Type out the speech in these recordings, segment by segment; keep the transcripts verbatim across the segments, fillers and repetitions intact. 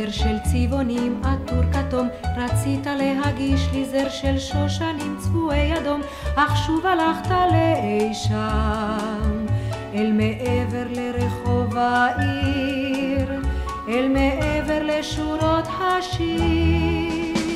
זר של צבעונים עטור כתום, רצית להגיש לי זר של שושנים צבועי אדום, אך שוב הלכת לאי שם, אל מעבר לרחוב העיר, אל מעבר לשורות השיר.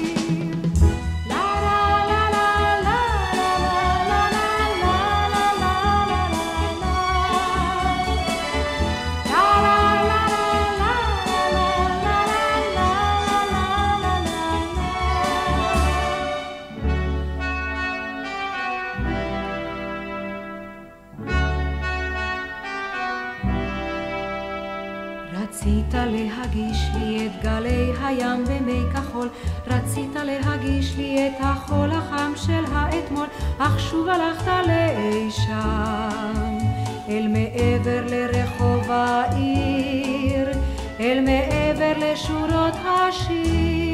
רצית להגיש לי את גלי הים במי כחול, רצית להגיש לי את החול החם של האתמול, אך שוב הלכת לאי שם, אל מעבר לרחוב העיר, אל מעבר לשורות השיר.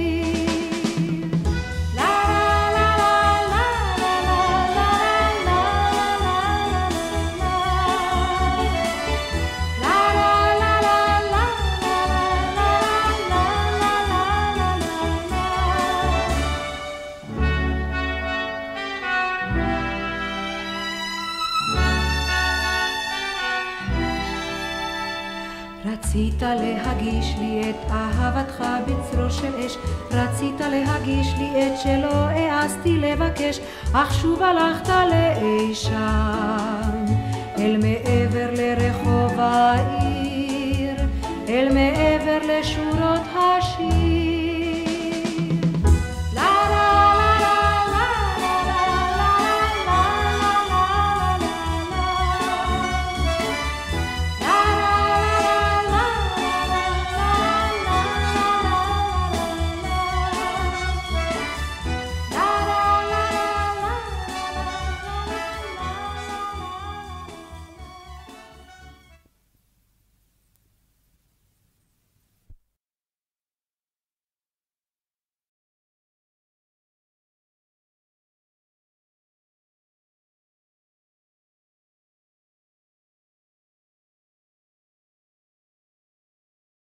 רצית להגיש לי את אהבתך בצרור של אש, רצית להגיש לי את שלא העזתי לבקש, אך שוב הלכת לאי שם, אל מעבר לרחוב העיר, אל מעבר לשורות השיר.